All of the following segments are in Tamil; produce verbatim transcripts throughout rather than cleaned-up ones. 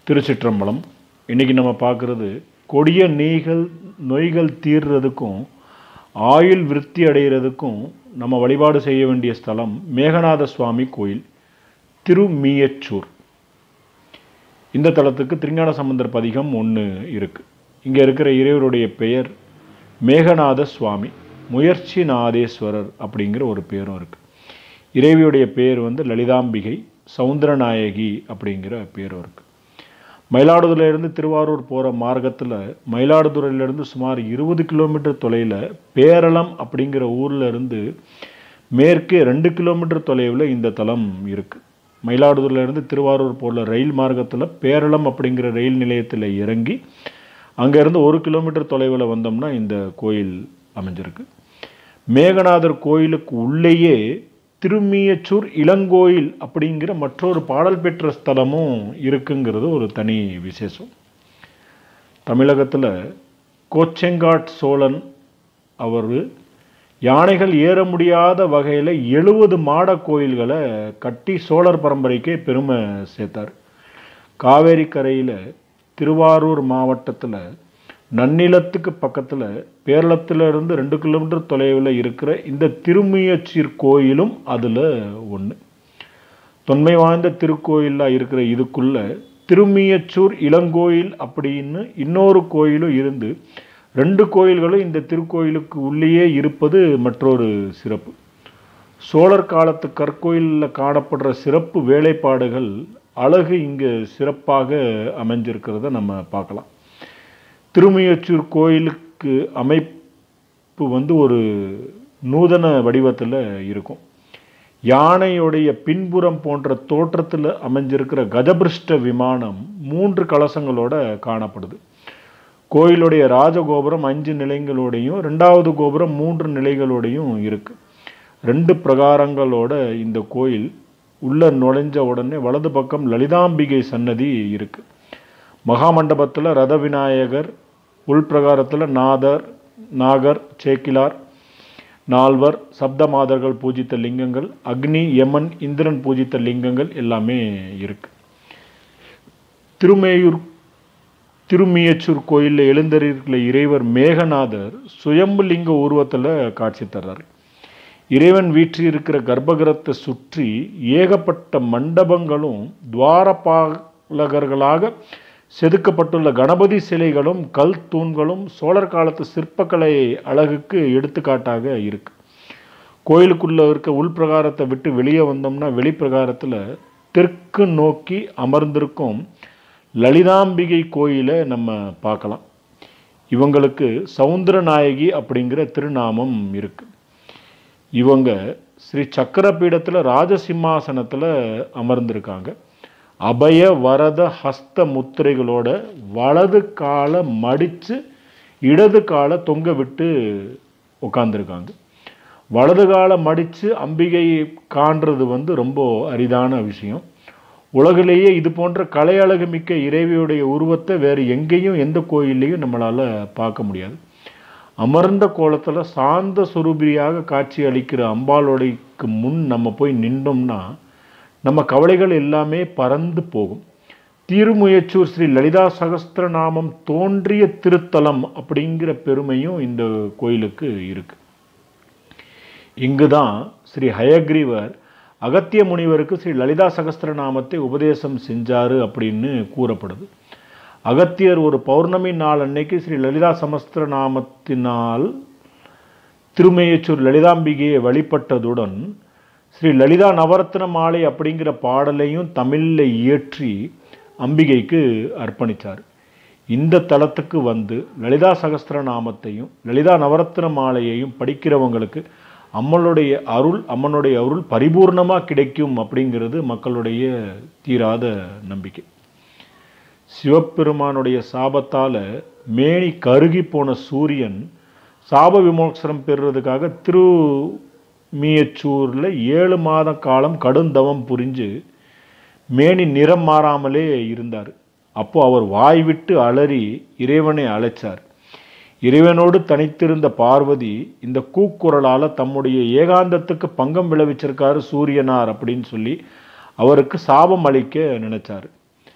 திருச்சிற்றம்பலம். இன்றைக்கி நம்ம பார்க்குறது கொடிய நெய்கள் நோய்கள் தீர்றதுக்கும் ஆயுள் விருத்தி அடைகிறதுக்கும் நம்ம வழிபாடு செய்ய வேண்டிய ஸ்தலம் மேகநாத சுவாமி கோயில் திருமீயச்சூர். இந்த தலத்துக்கு திருஞான சம்பந்தர் பதிகம் ஒன்று இருக்குது. இங்கே இருக்கிற இறைவருடைய பெயர் மேகநாத சுவாமி, முயற்சி நாதேஸ்வரர் அப்படிங்கிற ஒரு பேரும் இருக்குது. இறைவியுடைய பேர் வந்து லலிதாம்பிகை சவுந்தரநாயகி அப்படிங்கிற பேரும் இருக்குது. மயிலாடுதுறையிலேருந்து திருவாரூர் போகிற மார்க்கத்தில் மயிலாடுதுறையிலேருந்து சுமார் இருபது கிலோமீட்டர் தொலைவில் பேரளம் அப்படிங்கிற ஊரில் இருந்து மேற்கே ரெண்டு கிலோமீட்டர் தொலைவில் இந்த தலம் இருக்குது. மயிலாடுதுறையிலேருந்து திருவாரூர் போகிற ரயில் மார்க்கத்தில் பேரளம் அப்படிங்கிற ரயில் நிலையத்தில் இறங்கி அங்கேருந்து ஒரு கிலோமீட்டர் தொலைவில் வந்தோம்னா இந்த கோயில் அமைஞ்சிருக்கு. மேகநாதர் கோயிலுக்கு உள்ளேயே திருமீயச்சூர் இளங்கோயில் அப்படிங்கிற மற்றொரு பாடல் பெற்ற ஸ்தலமும் இருக்குங்கிறது ஒரு தனி விசேஷம். தமிழகத்தில் கோச்செங்காட் சோழன் அவர் யானைகள் ஏற முடியாத வகையில் எழுபது மாட கோயில்களை கட்டி சோழர் பரம்பரைக்கே பெருமை சேர்த்தார். காவேரி கரையில் திருவாரூர் மாவட்டத்தில் நன்னிலத்துக்கு பக்கத்தில் பேரளத்திலிருந்து ரெண்டு கிலோமீட்டர் தொலைவில் இருக்கிற இந்த திருமீயச்சூர் கோயிலும் அதில் ஒன்று. தொன்மை வாய்ந்த திருக்கோயிலாக இருக்கிற இதுக்குள்ள திருமீயச்சூர் இளங்கோயில் அப்படின்னு இன்னொரு கோயிலும் இருந்து ரெண்டு கோயில்களும் இந்த திருக்கோயிலுக்கு உள்ளேயே இருப்பது மற்றொரு சிறப்பு. சோழர் காலத்து கற்கோயிலில் காணப்படுற சிறப்பு வேலைப்பாடுகள் அழகு இங்கே சிறப்பாக அமைஞ்சிருக்கிறத நம்ம பார்க்கலாம். திருமீயச்சூர் கோயிலுக்கு அமைப்பு வந்து ஒரு நூதன வடிவத்தில் இருக்கும். யானையுடைய பின்புறம் போன்ற தோற்றத்தில் அமைஞ்சிருக்கிற கஜபிருஷ்ட விமானம் மூன்று கலசங்களோட காணப்படுது. கோயிலுடைய ராஜகோபுரம் அஞ்சு நிலைகளோடையும் ரெண்டாவது கோபுரம் மூன்று நிலைகளோடையும் இருக்கு. ரெண்டு பிரகாரங்களோட இந்த கோயில் உள்ள நுழைஞ்ச உடனே வலது பக்கம் லலிதாம்பிகை சன்னதி இருக்கு. மகாமண்டபத்தில் ரத விநாயகர், உள்பிரகாரத்தில் நாதர், நாகர், சேக்கிலார், நால்வர், சப்த மாதர்கள் பூஜித்த லிங்கங்கள், அக்னி, யமன், இந்திரன் பூஜித்த லிங்கங்கள் எல்லாமே இருக்கு. திருமேயூர் திருமீயச்சூர் கோயிலில் எழுந்தருக்கிற இறைவர் மேகநாதர் சுயம்பு லிங்க உருவத்தில் காட்சி தர்றார். இறைவன் வீற்றிருக்கிற கர்ப்பகிரகத்தை சுற்றி ஏகப்பட்ட மண்டபங்களும் துவாரபாலகர்களாக செதுக்கப்பட்டுள்ள கணபதி சிலைகளும் கல் தூண்களும் சோழர் காலத்து சிற்பக்கலை அழகுக்கு எடுத்துக்காட்டாக இருக்கு. கோயிலுக்குள்ள இருக்க உள்பிரகாரத்தை விட்டு வெளியே வந்தோம்னா வெளிப்பிரகாரத்தில் தெற்கு நோக்கி அமர்ந்திருக்கும் லலிதாம்பிகை கோயிலை நம்ம பார்க்கலாம். இவங்களுக்கு சவுந்தரநாயகி அப்படிங்கிற திருநாமம் இருக்கு. இவங்க ஸ்ரீ சக்கரபீடத்தில் ராஜசிம்மாசனத்தில் அமர்ந்திருக்காங்க. அபய வரத ஹஸ்த முத்திரைகளோட வலது காலை மடித்து இடது காலை தொங்க விட்டு உட்காந்துருக்காங்க. வலது காலை மடித்து அம்பிகையை காண்றது வந்து ரொம்ப அரிதான விஷயம். உலகிலேயே இது போன்ற கலை அழகு மிக்க இறைவியுடைய உருவத்தை வேறு எங்கேயும் எந்த கோயில்லையும் நம்மளால் பார்க்க முடியாது. அமர்ந்த கோலத்தில் சாந்த சுரூபியாக காட்சி அளிக்கிற அம்பாளுடைக்கு முன் நம்ம போய் நின்றோம்னா நம்ம கவலைகள் எல்லாமே பறந்து போகும். திருமீயச்சூர் ஸ்ரீ லலிதா சகஸ்திரநாமம் தோன்றிய திருத்தலம் அப்படிங்கிற பெருமையும் இந்த கோயிலுக்கு இருக்கு. இங்குதான் ஸ்ரீ ஹயக்ரீவர் அகத்திய முனிவருக்கு ஸ்ரீ லலிதா சகஸ்திரநாமத்தை உபதேசம் செஞ்சாரு அப்படின்னு கூறப்படுது. அகத்தியர் ஒரு பௌர்ணமி நாள் அன்னைக்கு ஸ்ரீ லலிதா சகஸ்திரநாமத்தினால் திருமீயச்சூர் லலிதாம்பிகையை வழிபட்டதுடன் ஸ்ரீ லலிதா நவரத்ன மாலை அப்படிங்கிற பாடலையும் தமிழில் இயற்றி அம்பிகைக்கு அர்ப்பணித்தார். இந்த தலத்துக்கு வந்து லலிதா சகஸ்திரநாமத்தையும் லலிதா நவரத்ன மாலையையும் படிக்கிறவங்களுக்கு அம்மனுடைய அருள் அம்மனுடைய அருள் பரிபூர்ணமாக கிடைக்கும் அப்படிங்கிறது மக்களுடைய தீராத நம்பிக்கை. சிவபெருமானுடைய சாபத்தால் மேனி கருகி போன சூரியன் சாப விமோசனம் பெறுறதுக்காக திருமீயச்சூரில் ஏழு மாத காலம் கடுந்தவம் புரிஞ்சு மேனி நிறம் மாறாமலே இருந்தார். அப்போ அவர் வாய் விட்டு அலறி இறைவனை அழைச்சார். இறைவனோடு தனித்திருந்த பார்வதி இந்த கூக்குரலால் தம்முடைய ஏகாந்தத்துக்கு பங்கம் விளைவிச்சிருக்காரு சூரியனார் அப்படின்னு சொல்லி அவருக்கு சாபம் அளிக்க நினைச்சார்.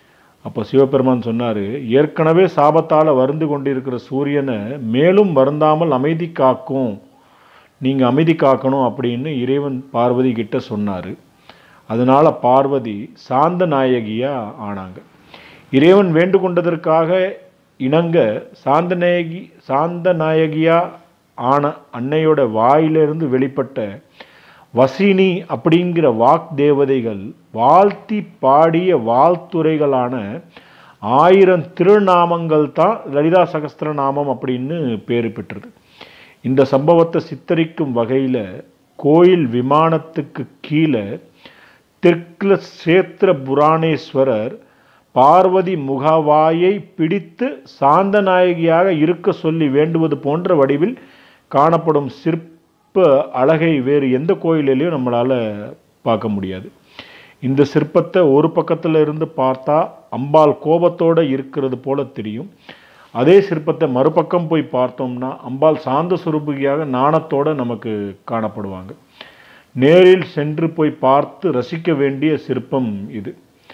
அப்போ சிவபெருமான் சொன்னார், ஏற்கனவே சாபத்தால் வருந்து கொண்டிருக்கிற சூரியனை மேலும் வருந்தாமல் அமைதி காக்கும், நீங்கள் அமைதி காக்கணும் அப்படின்னு இறைவன் பார்வதி கிட்ட சொன்னார். அதனால் பார்வதி சாந்த நாயகியாக ஆனாங்க. இறைவன் வேண்டு கொண்டதற்காக இணங்க சாந்த நாயகி சாந்த நாயகியாக ஆன அன்னையோட வாயிலிருந்து வெளிப்பட்ட வசினி அப்படிங்கிற வாக் தேவதைகள் வாழ்த்தி பாடிய வாழ்த்துரைகளான ஆயிரம் திருநாமங்கள் தான் லலிதா சகஸ்திரநாமம் அப்படின்னு பேர் பெற்றது. இந்த சம்பவத்தை சித்தரிக்கும் வகையில் கோயில் விமானத்துக்கு கீழே தெற்குல சேத்திர புராணேஸ்வரர் பார்வதி முகவாயை பிடித்து சாந்த நாயகியாக இருக்க சொல்லி வேண்டுவது போன்ற வடிவில் காணப்படும் சிற்ப அழகை வேறு எந்த கோயிலையும் நம்மளால் பார்க்க முடியாது. இந்த சிற்பத்தை ஒரு பக்கத்தில் இருந்து பார்த்தா அம்பாள் கோபத்தோடு இருக்கிறது போல தெரியும். அதே சிற்பத்தை மறுபக்கம் போய் பார்த்தோம்னா அம்பாள் சாந்த சுரூபியாக நாணத்தோடு நமக்கு காணப்படுவாங்க. நேரில் சென்று போய் பார்த்து ரசிக்க வேண்டிய சிற்பம் இது.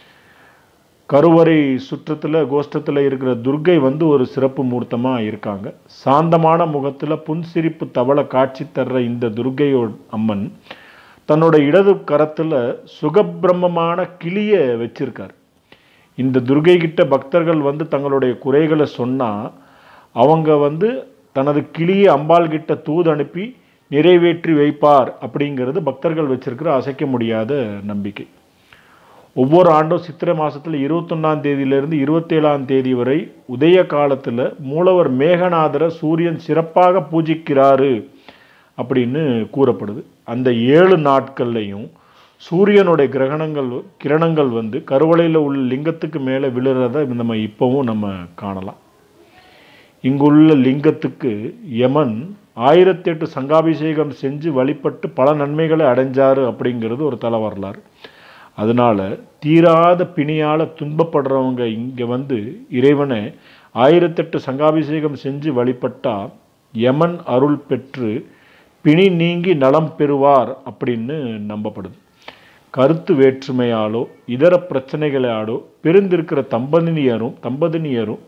கருவறை சுற்றத்தில் கோஷ்டத்தில் இருக்கிற துர்க்கை வந்து ஒரு சிறப்பு மூர்த்தமாக இருக்காங்க. சாந்தமான முகத்தில் புன்சிரிப்பு தவள காட்சி தர்ற இந்த துர்க்கையோட அம்மன் தன்னோட இடது கரத்தில் சுகபிரம்மமான கிளியை வச்சிருக்கார். இந்த துர்க்கை கிட்ட பக்தர்கள் வந்து தங்களுடைய குறைகளை சொன்னால் அவங்க வந்து தனது கிளியை அம்பாள் கிட்ட தூது அனுப்பி நிறைவேற்றி வைப்பார் அப்படிங்கிறது பக்தர்கள் வச்சிருக்கிற அசைக்க முடியாத நம்பிக்கை. ஒவ்வொரு ஆண்டும் சித்திரை மாதத்தில் இருபத்தொன்னாம் தேதியிலிருந்து இருபத்தேழாம் தேதி வரை உதய காலத்தில் மூலவர் மேகநாதரை சூரியன் சிறப்பாக பூஜிக்கிறாரு அப்படின்னு கூறப்படுது. அந்த ஏழு நாட்கள்லையும் சூரியனுடைய கிரகணங்கள் கிரணங்கள் வந்து கருவளையில் உள்ள லிங்கத்துக்கு மேலே விழுறத நம்ம இப்போவும் நம்ம காணலாம். இங்குள்ள லிங்கத்துக்கு யமன் ஆயிரத்தி எட்டு சங்காபிஷேகம் செஞ்சு வழிபட்டு பல நன்மைகளை அடைஞ்சாரு அப்படிங்கிறது ஒரு தல வரலாறு. அதனால் தீராத பிணியால் துன்பப்படுறவங்க இங்கே வந்து இறைவனை ஆயிரத்தெட்டு சங்காபிஷேகம் செஞ்சு வழிபட்டால் யமன் அருள் பெற்று பிணி நீங்கி நலம் பெறுவார் அப்படின்னு நம்பப்படுது. கருத்து வேற்றுமையாலோ இதர பிரச்சனைகளாலோ பிரிந்திருக்கிற தம்பதியினரும் தம்பதியினரும்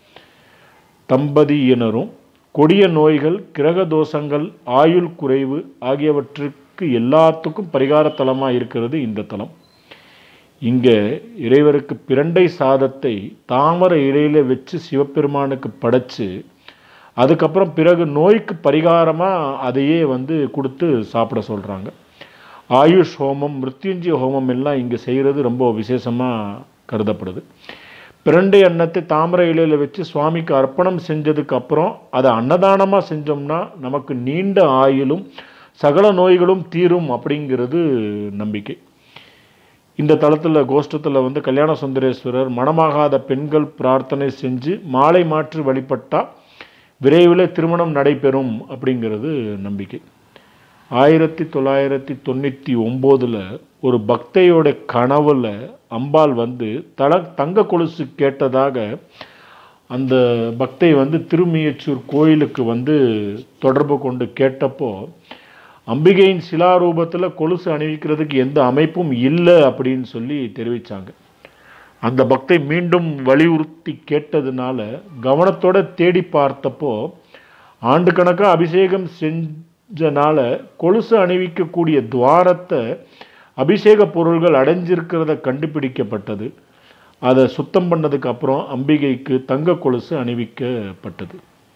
தம்பதியினரும் கொடிய நோய்கள், கிரக தோஷங்கள், ஆயுள் குறைவு ஆகியவற்றுக்கு எல்லாத்துக்கும் பரிகார தலமாக இருக்கிறது இந்த தலம். இங்கே இறைவருக்கு பிரண்டை சாதத்தை தாமரை இலையில வச்சு சிவபெருமானுக்கு படைச்சு அதுக்கப்புறம் பிறகு நோய்க்கு பரிகாரமாக அதையே வந்து கொடுத்து சாப்பிட சொல்கிறாங்க. ஆயுஷ் ஹோமம், மிருத்யுஞ்சய ஹோமம் எல்லாம் இங்கே செய்கிறது ரொம்ப விசேஷமாக கருதப்படுது. பிரண்டை அன்னத்தை தாமரை இலையில் வச்சு சுவாமிக்கு அர்ப்பணம் செஞ்சதுக்கு அப்புறம் அதை அன்னதானமாக செஞ்சோம்னா நமக்கு நீண்ட ஆயுளும் சகல நோய்களும் தீரும் அப்படிங்கிறது நம்பிக்கை. இந்த தளத்தில் கோஷ்டத்தில் வந்து கல்யாண சுந்தரேஸ்வரர் மணமாகாத பெண்கள் பிரார்த்தனை செஞ்சு மாலை மாற்றி வழிபட்டால் விரைவில் திருமணம் நடைபெறும் அப்படிங்கிறது நம்பிக்கை. ஆயிரத்தி தொள்ளாயிரத்தி தொண்ணூற்றி ஒம்போதில் ஒரு பக்தையோட கனவில் அம்பாள் வந்து தல தங்க கொலுசு கேட்டதாக அந்த பக்தை வந்து திருமியச்சூர் கோயிலுக்கு வந்து தொடர்பு கொண்டு கேட்டப்போ அம்பிகையின் சிலாரூபத்தில் கொலுசு அணிவிக்கிறதுக்கு எந்த அமைப்பும் இல்லை அப்படின்னு சொல்லி தெரிவித்தாங்க. அந்த பக்தை மீண்டும் வலியுறுத்தி கேட்டதுனால கவனத்தோடு தேடி பார்த்தப்போ ஆண்டு கணக்காக அபிஷேகம் செஞ்சனால கொலுசு அணிவிக்கக்கூடிய துவாரத்தை அபிஷேக பொருள்கள் அடைஞ்சிருக்கிறத கண்டுபிடிக்கப்பட்டது. அதை சுத்தம் பண்ணதுக்கு அப்புறம் அம்பிகைக்கு தங்க கொலுசு அணிவிக்கப்பட்டது.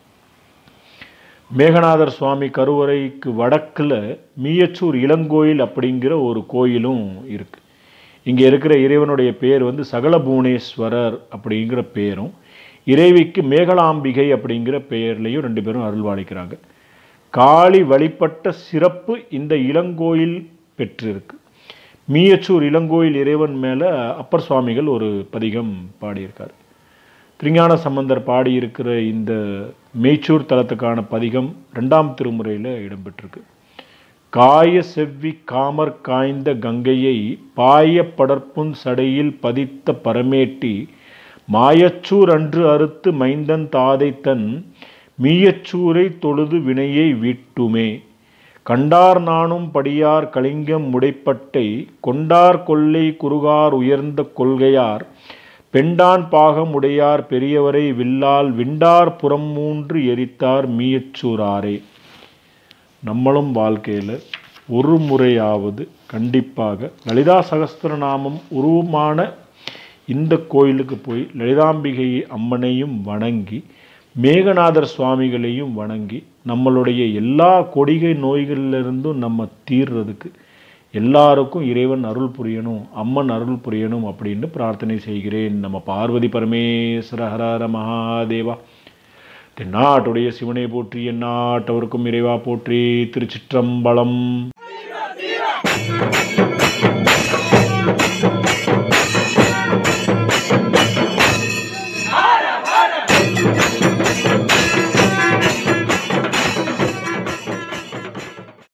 மேகநாதர் சுவாமி கருவறைக்கு வடக்கில் மீயச்சூர் இளங்கோயில் அப்படிங்கிற ஒரு கோயிலும் இருக்குது. இங்கே இருக்கிற இறைவனுடைய பேர் வந்து சகலபூணேஸ்வரர் அப்படிங்கிற பேரும், இறைவிக்கு மேகலாம்பிகை அப்படிங்கிற பெயர்லையும் ரெண்டு பேரும் அருள்வாளிக்கிறாங்க. காளி வழிபட்ட சிறப்பு இந்த இளங்கோயில் பெற்றிருக்கு. மீயச்சூர் இளங்கோயில் இறைவன் மேலே அப்பர் சுவாமிகள் ஒரு பதிகம் பாடியிருக்கார். திருஞான சம்பந்தர் பாடியிருக்கிற இந்த மேச்சூர் தலத்துக்கான பதிகம் ரெண்டாம் திருமுறையில் இடம்பெற்றிருக்கு. காய செவ்வி காமர் காய்ந்த கங்கையை பாய படர்ப்புன் சடையில் பதித்த பரமேட்டி மாயச்சூர் அன்று அறுத்து மைந்தன் தாதை தன் மீயச்சூரை தொழுது வினையை வீட்டுமே கண்டார் நானும் படியார் கலிங்கம் முடைப்பட்டை கொண்டார் கொல்லை குறுகார் உயர்ந்த கொள்கையார் பெண்டான் பாகம் உடையார் பெரியவரை வில்லால் விண்டார் புறம் மூன்று எரித்தார் மீயச்சூராரே. நம்மளும் வாழ்க்கையில் ஒரு முறையாவது கண்டிப்பாக லலிதா சகஸ்திரநாமம் உருவமான இந்த கோயிலுக்கு போய் லலிதாம்பிகை அம்மனையும் வணங்கி மேகநாதர் சுவாமிகளையும் வணங்கி நம்மளுடைய எல்லா கொடிகை நோய்களிலிருந்தும் நம்ம தீர்றதுக்கு எல்லாருக்கும் இறைவன் அருள் புரியணும், அம்மன் அருள் புரியணும் அப்படின்னு பிரார்த்தனை செய்கிறேன். நம்ம பார்வதி பரமேஸ்வர ஹர ஹர மகாதேவா. தென்னாட்டுடைய சிவனை போற்றி, எந்நாட்டவருக்கும் இறைவா போற்றி. திருச்சிற்றம்பலம்.